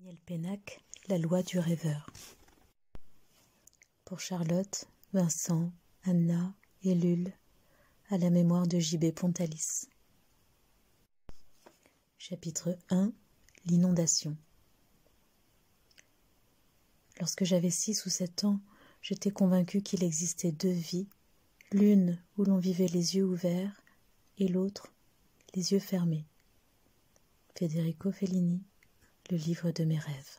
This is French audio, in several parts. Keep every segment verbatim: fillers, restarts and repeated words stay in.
Daniel Pénac, La loi du rêveur. Pour Charlotte, Vincent, Anna et Lul, à la mémoire de J B Pontalis. Chapitre un. L'inondation. Lorsque j'avais six ou sept ans, j'étais convaincue qu'il existait deux vies, l'une où l'on vivait les yeux ouverts et l'autre les yeux fermés. Federico Fellini, le livre de mes rêves.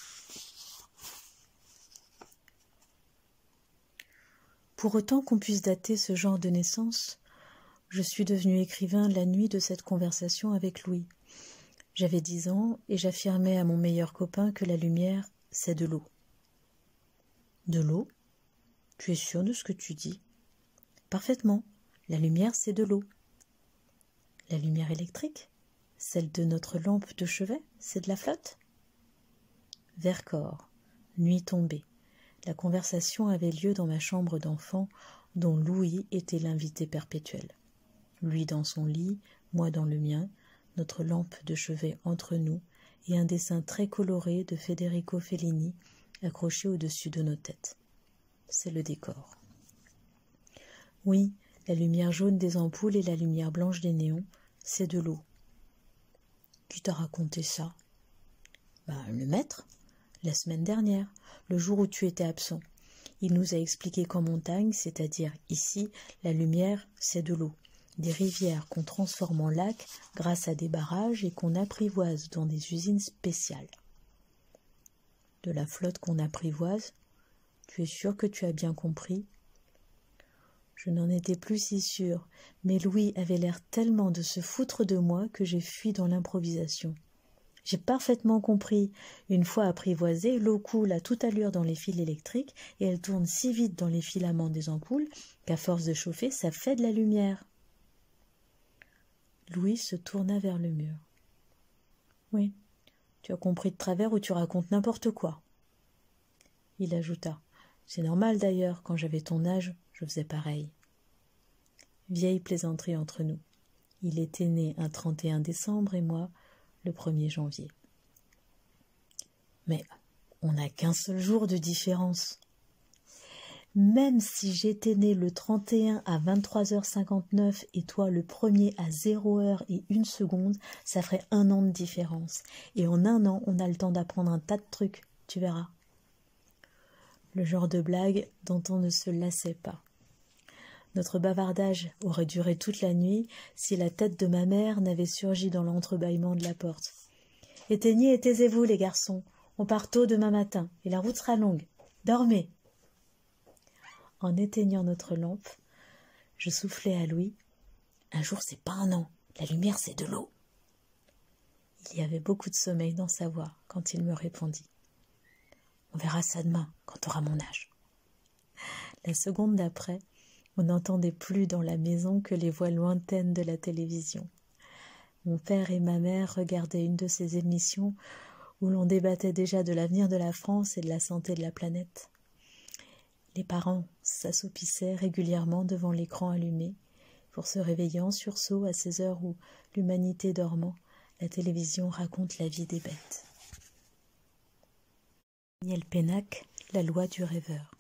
Pour autant qu'on puisse dater ce genre de naissance, je suis devenu écrivain la nuit de cette conversation avec Louis. J'avais dix ans et j'affirmais à mon meilleur copain que la lumière, c'est de l'eau. De l'eau ? Tu es sûr de ce que tu dis ? Parfaitement. La lumière, c'est de l'eau. La lumière électrique ? Celle de notre lampe de chevet, c'est de la flotte ? Vercors, nuit tombée. La conversation avait lieu dans ma chambre d'enfant, dont Louis était l'invité perpétuel. Lui dans son lit, moi dans le mien, notre lampe de chevet entre nous, et un dessin très coloré de Federico Fellini accroché au-dessus de nos têtes. C'est le décor. Oui, la lumière jaune des ampoules et la lumière blanche des néons, c'est de l'eau. Qui t'a raconté ça ? Ben, le maître, la semaine dernière, le jour où tu étais absent. Il nous a expliqué qu'en montagne, c'est-à-dire ici, la lumière, c'est de l'eau. Des rivières qu'on transforme en lacs grâce à des barrages et qu'on apprivoise dans des usines spéciales. De la flotte qu'on apprivoise, tu es sûr que tu as bien compris ? Je n'en étais plus si sûre, mais Louis avait l'air tellement de se foutre de moi que j'ai fui dans l'improvisation. J'ai parfaitement compris. Une fois apprivoisée, l'eau coule à toute allure dans les fils électriques et elle tourne si vite dans les filaments des ampoules qu'à force de chauffer, ça fait de la lumière. Louis se tourna vers le mur. « Oui, tu as compris de travers ou tu racontes n'importe quoi. » Il ajouta. « C'est normal d'ailleurs, quand j'avais ton âge, je faisais pareil. » Vieille plaisanterie entre nous. Il était né un trente et un décembre et moi le premier janvier. Mais on n'a qu'un seul jour de différence. Même si j'étais né le trente et un à vingt-trois heures cinquante-neuf et toi le premier à zéro heure et une seconde, ça ferait un an de différence. Et en un an, on a le temps d'apprendre un tas de trucs, tu verras. Le genre de blague dont on ne se lassait pas. Notre bavardage aurait duré toute la nuit si la tête de ma mère n'avait surgi dans l'entrebâillement de la porte. « Éteignez et taisez-vous, les garçons. On part tôt demain matin et la route sera longue. Dormez !» En éteignant notre lampe, je soufflai à Louis. « Un jour, c'est pas un an. La lumière, c'est de l'eau. » Il y avait beaucoup de sommeil dans sa voix quand il me répondit. « On verra ça demain, quand tu auras mon âge. » La seconde d'après, on n'entendait plus dans la maison que les voix lointaines de la télévision. Mon père et ma mère regardaient une de ces émissions où l'on débattait déjà de l'avenir de la France et de la santé de la planète. Les parents s'assoupissaient régulièrement devant l'écran allumé pour se réveiller en sursaut à ces heures où, l'humanité dormant, la télévision raconte la vie des bêtes. Daniel Pénac, La loi du rêveur.